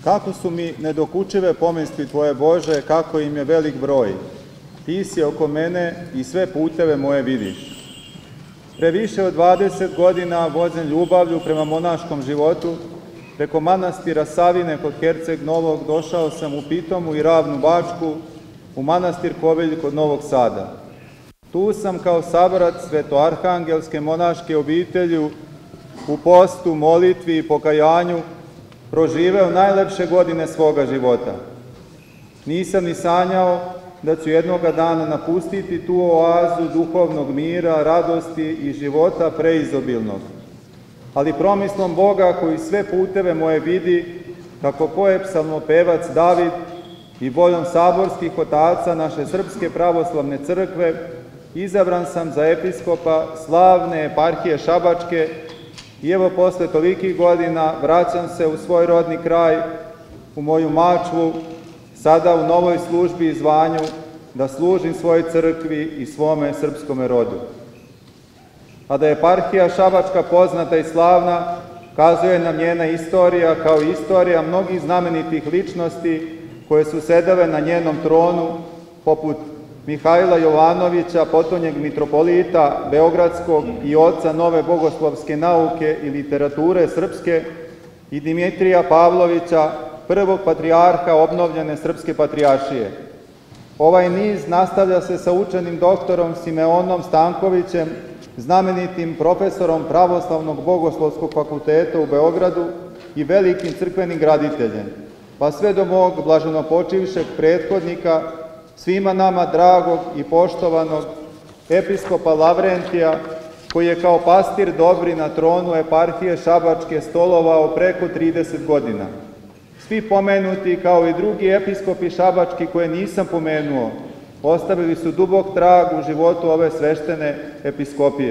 Kako su mi nedokučive pomisli Tvoje Bože, kako im je velik broj. Ti si oko mene i sve puteve moje vidiš. Pre više od 20 godina vođen ljubavlju prema monaškom životu, preko manastira Savine kod Herceg Novog došao sam u Pitomu i Ravnu Bačku, u manastir Kovilj kod Novog Sada. Tu sam kao saborac svetoarhangelske monaške obitelju u postu, molitvi i pokajanju proživeo najlepše godine svoga života. Nisam ni sanjao da ću jednoga dana napustiti tu oazu duhovnog mira, radosti i života preizobilnog. Ali promislom Boga koji sve puteve moje vidi, kako poje psalmopevac David, i voljom saborskih otaca naše Srpske pravoslavne crkve, izabran sam za episkopa slavne eparhije Šabačke i evo posle tolikih godina vraćam se u svoj rodni kraj, u moju Mačvu, sada u novoj službi i zvanju, da služim svojoj crkvi i svome srpskome rodu. A da je eparhija Šabačka poznata i slavna, kazuje nam njena istorija kao istorija mnogih znamenitih ličnosti koje su sedele na njenom tronu, poput Mihajla Jovanovića, potonjeg mitropolita Beogradskog i oca nove bogoslovske nauke i literature srpske, i Dimitrija Pavlovića, prvog patrijarha obnovljene Srpske patrijaršije. Ovaj niz nastavlja se sa učenim doktorom Simeonom Stankovićem, znamenitim profesorom Pravoslavnog bogoslovskog fakulteta u Beogradu i velikim crkvenim graditeljem, pa sve do mog blaženopočivšeg prethodnika, svima nama dragog i poštovanog episkopa Lavrentija, koji je kao pastir dobri na tronu eparhije Šabačke stolovao preko 30 godina. Svi pomenuti, kao i drugi episkopi šabački koje nisam pomenuo, ostavili su dubok trag u životu ove sveštene episkopije.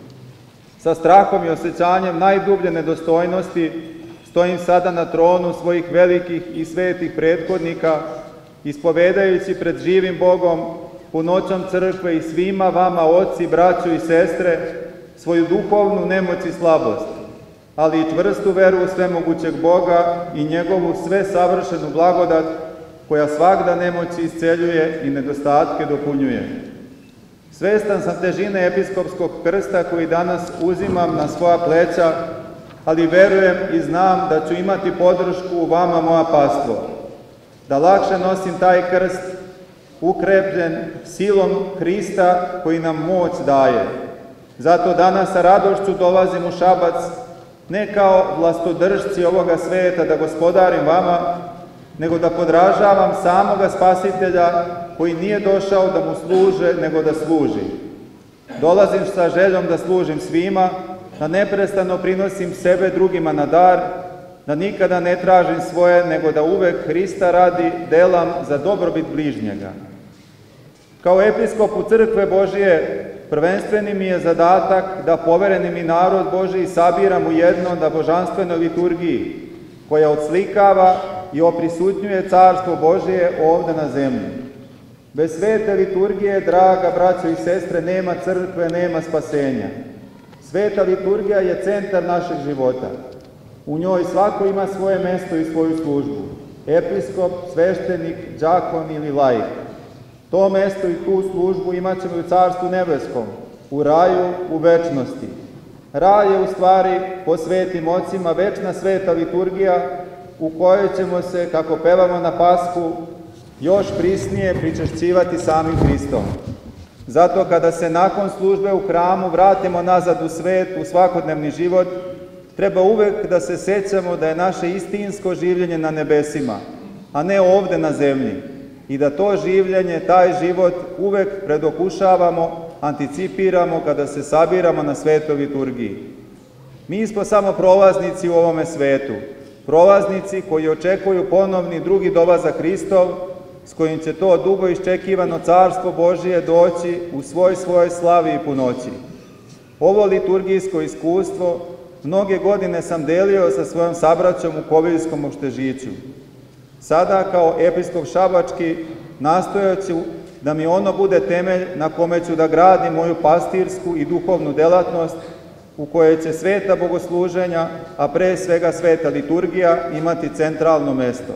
Sa strahom i osjećanjem najdublje nedostojnosti stojim sada na tronu svojih velikih i svetih prethodnika, ispovedajući pred živim Bogom, punoćom crkve i svima vama, oci, braćo i sestre, svoju duhovnu nemoć i slabost, ali i čvrstu veru u svemogućeg Boga i njegovu sve savršenu blagodat, koja svagda nemoći isceljuje i nedostatke dopunjuje. Svestan sam težine episkopskog krsta koji danas uzimam na svoja pleća, ali verujem i znam da ću imati podršku u vama, moja pastvo, da lakše nosim taj krst, ukrepljen silom Hrista koji nam moć daje. Zato danas sa radošću dolazim u Šabac, ne kao vlastodržci ovoga sveta da gospodarim vama, nego da podražavam samoga Spasitelja koji nije došao da mu služe, nego da služi. Dolazim sa željom da služim svima, da neprestano prinosim sebe drugima na dar, da nikada ne tražim svoje, nego da uvek Hrista radi delam za dobrobit bližnjega. Kao episkopu Crkve Božije, prvenstveni mi je zadatak da povereni mi narod Božiji sabiram u jedno na božanstvenoj liturgiji, koja odslikava i oprisutnjuje Carstvo Božije ovde na zemlji. Bez svete liturgije, draga braćo i sestre, nema crkve, nema spasenja. Sveta liturgija je centar našeg života. U njoj svako ima svoje mesto i svoju službu. Episkop, sveštenik, đakon ili laik. To mesto i tu službu imat ćemo u Carstvu nebeskom, u raju, u večnosti. Raj je u stvari po svetim ocima večna sveta liturgija u kojoj ćemo se, kako pevamo na Pashu, još prisnije pričešćivati samim Hristom. Zato kada se nakon službe u hramu vratimo nazad u svet, u svakodnevni život, treba uvek da se sećamo da je naše istinsko življenje na nebesima, a ne ovde na zemlji. I da to življenje, taj život uvek predokušavamo, anticipiramo kada se sabiramo na svetoj liturgiji. Mi smo samo prolaznici u ovome svetu, prolaznici koji očekuju ponovni drugi dolazak Hristov, s kojim će to dugo iščekivano Carstvo Božije doći u svojoj slavi i punoći. Ovo liturgijsko iskustvo mnoge godine sam delio sa svojom sabraćom u Koviljskom Opštežiću. Sada, kao episkop Šabački, nastojaću da mi ono bude temelj na kome ću da gradim moju pastirsku i duhovnu delatnost u kojoj će sveta bogosluženja, a pre svega sveta liturgija, imati centralno mesto.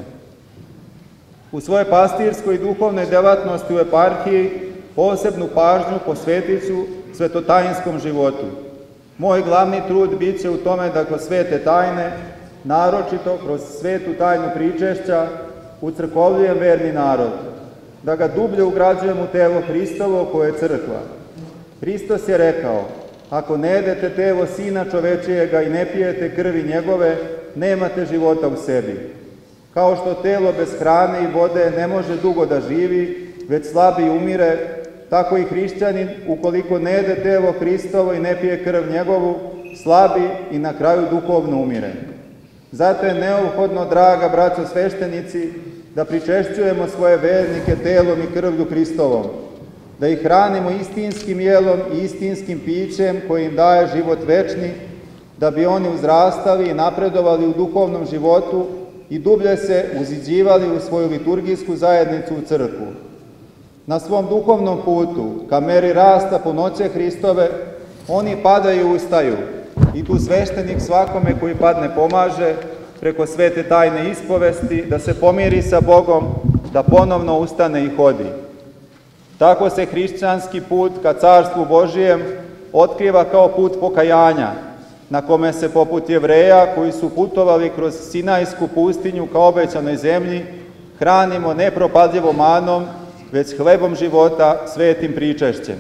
U svojoj pastirskoj i duhovnoj delatnosti u eparhiji posebnu pažnju posvetit ću svetotajinskom životu. Moj glavni trud bit će u tome da kroz svete tajne, naročito kroz svetu tajnu pričešća, ucrkovljujem verni narod, da ga dublje ugrađujem u telo Hristovo koje je crkva. Hristos je rekao: ako ne jedete telo Sina čovečijega i ne pijete krvi njegove, nemate života u sebi. Kao što telo bez hrane i vode ne može dugo da živi, već slabi i umire, tako i hrišćanin, ukoliko ne jede telo Hristovo i ne pije krv njegovu, slabi i na kraju duhovno umire. Zato je neophodno, draga braćo sveštenici, da pričešćujemo svoje vernike telom i krvlju Hristovom, da ih hranimo istinskim jelom i istinskim pićem koji im daje život večni, da bi oni uzrastali i napredovali u duhovnom životu i dublje se uziđivali u svoju liturgijsku zajednicu u crkvu. Na svom duhovnom putu, ka meri rasta punoće Hristove, oni padaju i ustaju, i tu sveštenik svakome koji padne pomaže, preko svete tajne ispovesti, da se pomiri sa Bogom, da ponovno ustane i hodi. Tako se hrišćanski put ka Carstvu Božijem otkriva kao put pokajanja, na kome se poput Jevreja koji su putovali kroz Sinajsku pustinju ka obećanoj zemlji, hranimo ne propadljivom manom, već hlebom života, svetim pričešćem.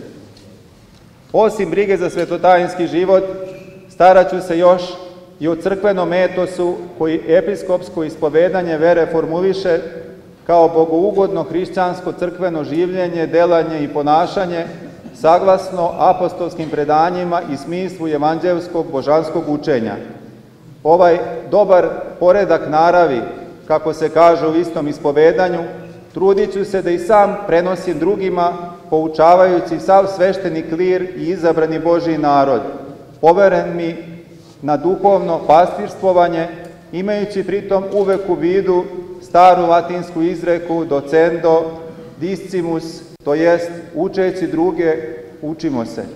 Osim brige za svetotajinski život, starat ću se još i o crkvenom etosu koji episkopsko ispovedanje vere formuliše kao bogougodno hrišćansko crkveno življenje, delanje i ponašanje, saglasno apostolskim predanjima i smislu evanđelskog božanskog učenja. Ovaj dobar poredak naravi, kako se kaže u istom ispovedanju, trudit ću se da i sam prenosim drugima, poučavajući sav svešteni klir i izabrani Božji narod, poveren mi na duhovno pastirstvovanje, imajući pritom uvek u vidu staru latinsku izreku docendo discimus, to jest učeći druge, učimo se.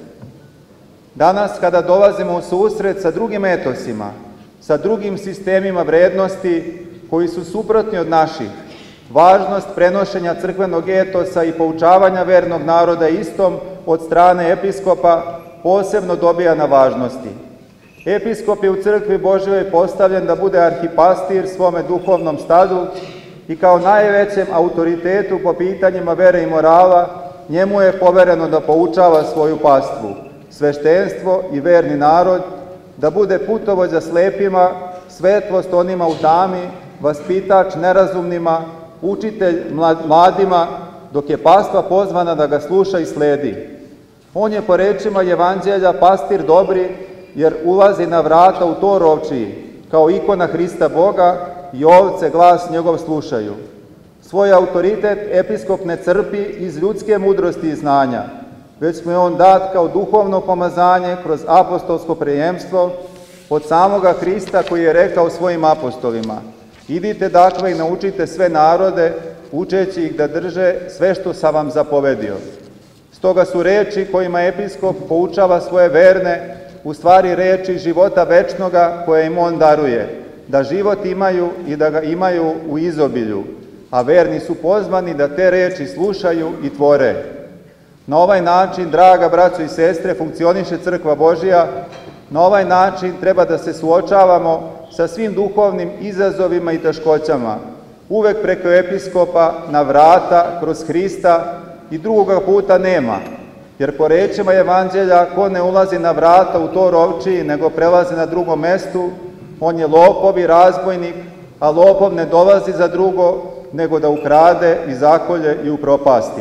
Danas, kada dolazimo u susret sa drugim etosima, sa drugim sistemima vrednosti koji su suprotni od naših, važnost prenošenja crkvenog etosa i poučavanja vernog naroda istom od strane episkopa posebno dobija na važnosti. Episkop je u crkvi Božjoj postavljen da bude arhipastir svome duhovnom stadu i kao najvećem autoritetu po pitanjima vere i morala njemu je povereno da poučava svoju pastvu, sveštenstvo i verni narod, da bude putovođa slepima, svetlost onima u tami, vaspitač nerazumnima, učitelj mladima, dok je pastva pozvana da ga sluša i sledi. On je po rečima Evanđelja pastir dobri, jer ulazi na vrata u tor ovčiji, kao ikona Hrista Boga, i ovce glas njegov slušaju. Svoj autoritet episkop ne crpi iz ljudske mudrosti i znanja, već mu je on dat kao duhovno pomazanje kroz apostolsko prejemstvo od samoga Hrista koji je rekao svojim apostolima: idite dakle i naučite sve narode, učeći ih da drže sve što sam vam zapovedio. Stoga su reči kojima episkop poučava svoje verne u stvari reči života večnoga koje im on daruje, da život imaju i da ga imaju u izobilju, a verni su pozvani da te reči slušaju i tvore. Na ovaj način, draga braćo i sestre, funkcioniše Crkva Božja. Na ovaj način treba da se suočavamo sa svim duhovnim izazovima i teškoćama, uvek preko episkopa, na vrata, kroz Hrista, i drugoga puta nema. Jer po rečima Evanđelja, ko ne ulazi na vrata u tor ovčiji, nego prelazi na drugom mestu, on je lopov i razbojnik, a lopov ne dolazi za drugo, nego da ukrade i zakolje i upropasti.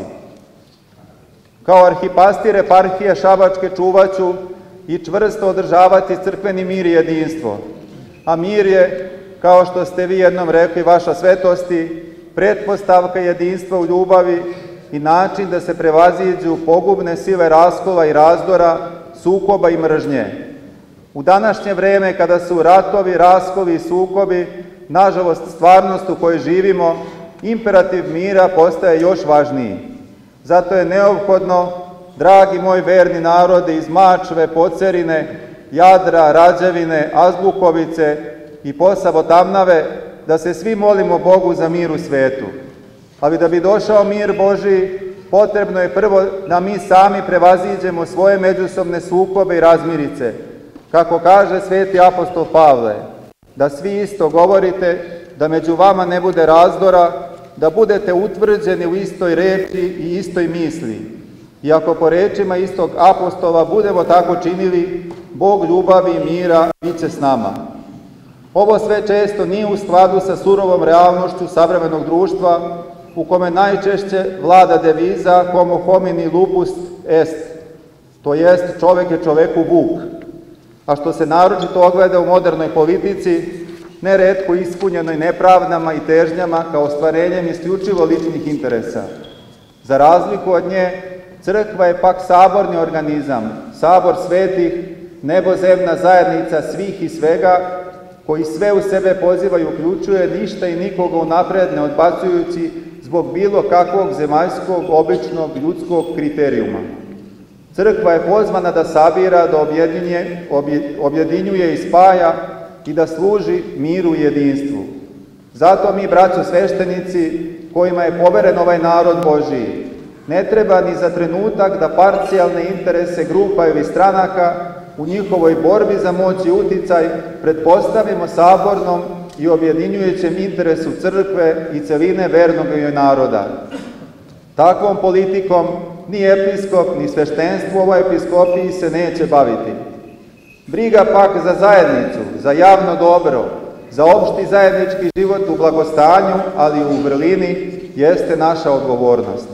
Kao arhipastir eparhije Šabačke čuvaću i čvrsto održavati crkveni mir i jedinstvo. A mir je, kao što ste vi jednom rekli, vaša svetosti, pretpostavka jedinstva u ljubavi i način da se prevaziđu pogubne sile raskola i razdora, sukoba i mržnje. U današnje vreme, kada su ratovi, raskoli i sukobi, nažalost, stvarnost u kojoj živimo, imperativ mira postaje još važniji. Zato je neophodno, dragi moj verni narode iz Mačve, Pocerine, Jadra, Rađevine, Azbukovice i Posavo Tamnave, da se svi molimo Bogu za mir u svetu. Ali da bi došao mir Božiji, potrebno je prvo da mi sami prevaziđemo svoje međusobne sukobe i razmirice. Kako kaže sveti apostol Pavle, da svi isto govorite, da među vama ne bude razdora, da budete utvrđeni u istoj reči i istoj misli. I ako po rečima istog apostola budemo tako činili, Bog ljubavi i mira bit će s nama. Ovo sve često nije u skladu sa surovom realnošću savremenog društva, u kome najčešće vlada deviza homo homini lupus est, to jest čovek je čoveku vuk, a što se naročito ogleda u modernoj politici, neretko ispunjenoj nepravdama i težnjama kao ostvarenjem isključivo ličnih interesa. Za razliku od nje, crkva je pak saborni organizam, sabor svetih, nebozemna zajednica svih i svega, koji sve u sebe poziva i uključuje, ništa i nikoga unapred ne odbacujući zbog bilo kakvog zemaljskog, običnog, ljudskog kriterijuma. Crkva je pozvana da sabira, da objedinjuje i spaja i da služi miru i jedinstvu. Zato mi, braćo sveštenici, kojima je poveren ovaj narod Božiji, ne treba ni za trenutak da parcijalne interese grupa ili stranaka u njihovoj borbi za moć i uticaj pretpostavimo sabornom i objedinjujućem interesu crkve i celine vernog joj naroda. Takvom politikom ni episkop, ni sveštenstvo u ovoj episkopiji se neće baviti. Briga pak za zajednicu, za javno dobro, za opšti zajednički život u blagostanju, ali i u vrlini, jeste naša odgovornost.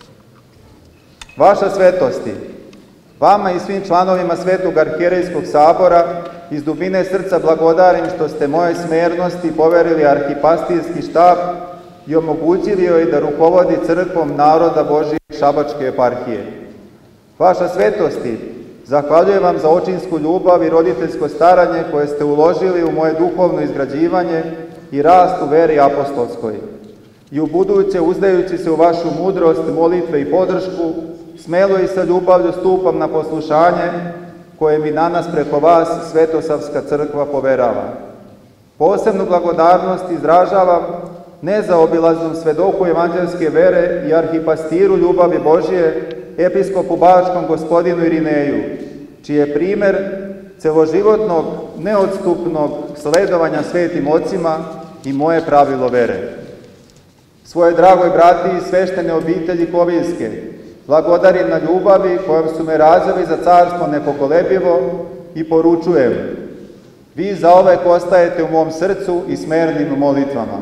Vaša svetosti, vama i svim članovima Svetog arhijerejskog sabora iz dubine srca blagodarim što ste moje smernosti poverili arhipastirski štab i omogućili joj da rukovodi crkvom naroda Božije Šabačke eparhije. Vaša svetosti, zahvaljujem vam za očinsku ljubav i roditeljsko staranje koje ste uložili u moje duhovno izgrađivanje i rast u veri apostolskoj. I u buduće, uzdajući se u vašu mudrost, molitve i podršku, smelo i sa ljubavlju stupam na poslušanje koje mi danas preko vas Svetosavska crkva poverava. Posebnu blagodarnost izražavam nezaobilaznom svedoku evanđelske vere i arhipastiru ljubavi Božije, episkopu Bačkom gospodinu Irineju, čiji je primer celoživotnog, neodstupnog sledovanja svetim ocima i moje pravilo vere. Svoje dragoj brati i sveštene obitelji Kovinske blagodarim na ljubavi kojom su me rađali za carstvo nepokolebljivo i poručujem, vi zaovek ostajete u mom srcu i smernim molitvama.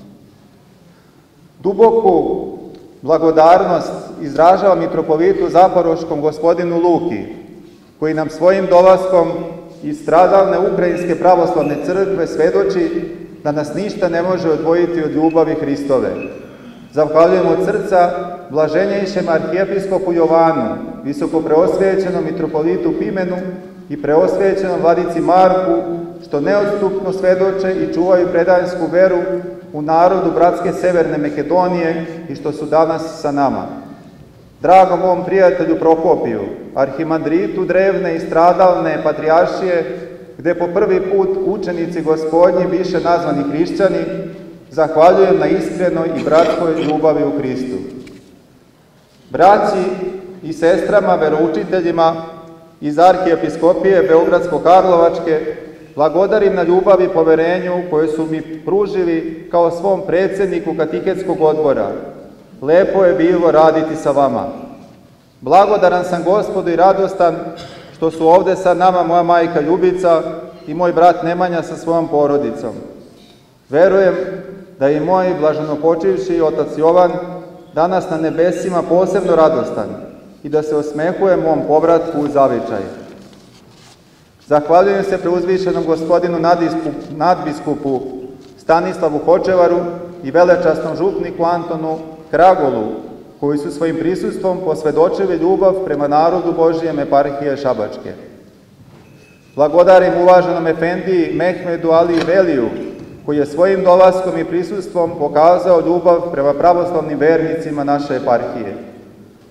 Duboku blagodarnost izražava mitropolitu Zaporoškom gospodinu Luki, koji nam svojim dolaskom iz stradalne Ukrajinske pravoslavne crkve svedoči da nas ništa ne može odvojiti od ljubavi Hristove. Zahvaljujem od srca blaženjejšem arhijepiskopu Jovanu, visokopreosvećenom mitropolitu Pimenu i preosvećenom vladici Marku, što neodstupno svedoče i čuvaju predansku veru u narodu bratske Severne Makedonije i što su danas sa nama. Dragom mom prijatelju Prokopiju, arhimandritu drevne i stradalne patrijaršije, gde po prvi put učenici Gospodnji više nazvani hrišćani, zahvaljujem na iskrenoj i bratskoj ljubavi u Hristu. Braći i sestrama, veroučiteljima iz arhijepiskopije Beogradsko-Karlovačke, blagodarim na ljubavi i poverenju koje su mi pružili kao svom predsjedniku katihetskog odbora. Lepo je bilo raditi sa vama. Blagodaran sam Gospodu i radostan što su ovde sa nama moja majka Ljubica i moj brat Nemanja sa svojom porodicom. Verujem da je i moj blaženopočivši otac Jovan danas na nebesima posebno radostan i da se osmehuje mom povratku u zavičaj. Zahvaljujem se preuzvišenom gospodinu nadbiskupu Stanislavu Hočevaru i velečasnom župniku Antonu Kragolu, koji su svojim prisustvom posvedočili ljubav prema narodu Božijem eparhije Šabačke. Blagodarim uvaženom efendiji Mehmedu Ali Veliju, koji je svojim dolaskom i prisustvom pokazao ljubav prema pravoslavnim vernicima naše eparhije.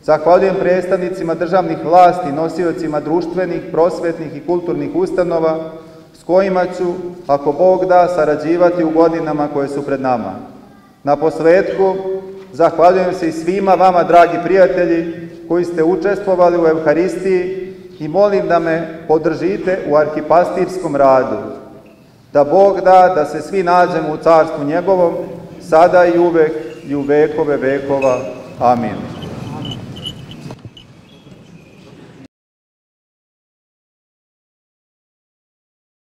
Zahvaljujem predstavnicima državnih vlasti, nosiocima društvenih, prosvetnih i kulturnih ustanova, s kojima ću, ako Bog da, sarađivati u godinama koje su pred nama. Na posletku, zahvaljujem se i svima vama, dragi prijatelji, koji ste učestvovali u Evharistiji i molim da me podržite u arhipastirskom radu. Da Bog da da se svi nađemo u carstvu njegovom, sada i uvek i u vekove vekova. Amin.